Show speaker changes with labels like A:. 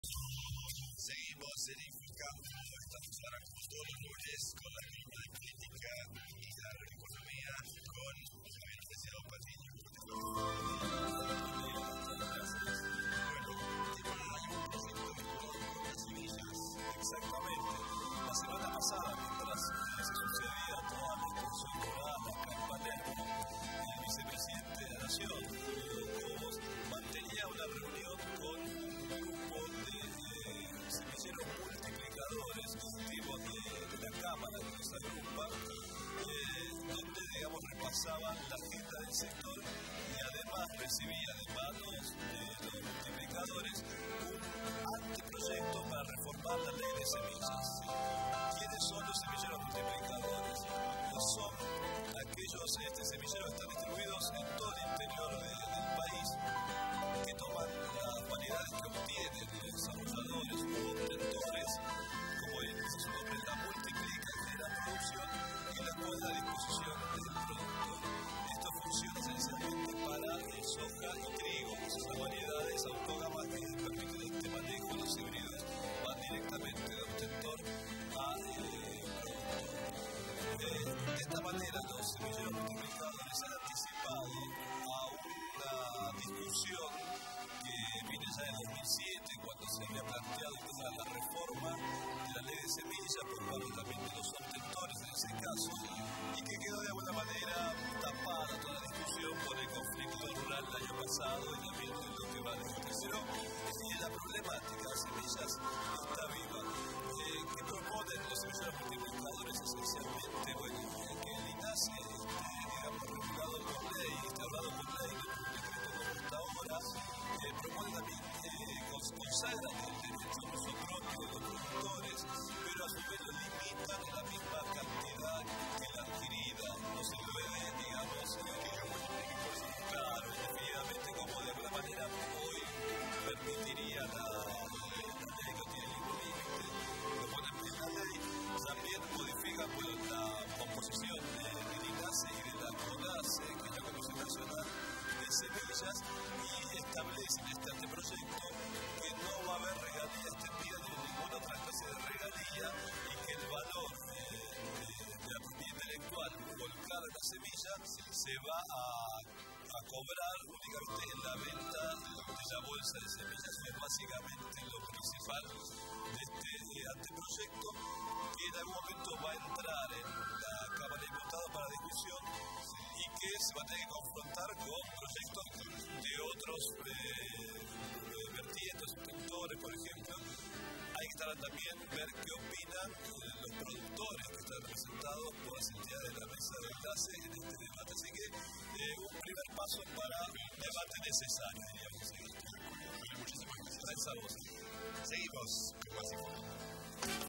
A: Seguimos edificando, estamos ahora como todos los lunes con la columna de política y la economía con Javier Preciado Patiño.
B: Exactamente. La semana pasada, mientras se sucedía toda la explosión moral acá en Palermo, el vicepresidente de la Nación, Cobos, mantenía una reunión con un grupo de semilleros multiplicadores, tipos de la Cámara que nos agrupa, donde, digamos, repasaban la agenda del sector y además recibía de manos de los multiplicadores un anteproyecto para reformar la ley de semillas. ¿Quiénes son los semilleros multiplicadores? Son aquellos semilleros que están distribuidos en todo el interior del país, que toman las variedades que obtienen los desarrolladores o obtentores, como su nombre la multiplican, generan producción y la ponen a disposición del productor. Esto funciona esencialmente para soja y trigo, que son las variedades autógamas que permiten este manejo. Los híbridos van directamente de obtentor a productor. De esta manera, los semilleros multiplicadores han anticipado a una discusión que viene ya en 2007, cuando se había planteado la reforma de la ley de semillas por parte también de los obtentores en ese caso, y que quedó de alguna manera tapada toda la discusión por el conflicto rural el año pasado y también en lo que va de tercero. Y la problemática de semillas está viva. ¿Qué proponen los semilleros multiplicadores esencialmente? Bueno, que el INASE, digamos, regulado por ley, instaurado por ley, no por decreto como hasta ahora, propone también consagran el derecho al uso propio de los productores, pero a su vez lo limitan a la misma cantidad que la adquirida. No se lo ve, digamos, claro, definitivamente como de alguna manera hoy permitiría la ley que tiene ningún límite. Lo ponen en la ley, también modifican la composición del INASE y de la CONASE, que es la Comisión Nacional de Semillas, y establecen este anteproyecto que no va a haber regalías, te piden ninguna otra clase de regalía, y que el valor de la propiedad intelectual volcada en la semilla se va a cobrar únicamente en la venta de la bolsa de semillas. Es básicamente lo principal de este anteproyecto, que en algún momento va a entrar en la Cámara de Diputados para discusión y que se va a tener que confrontar con proyectos de otros vertientes, obtentores, por ejemplo. Hay que estar también ver qué opinan los productores que están representados por las entidades de la mesa de enlace en este debate. Así que un primer paso para un debate necesario, diríamos. Muchísimas gracias a vos.
A: Seguimos con más información.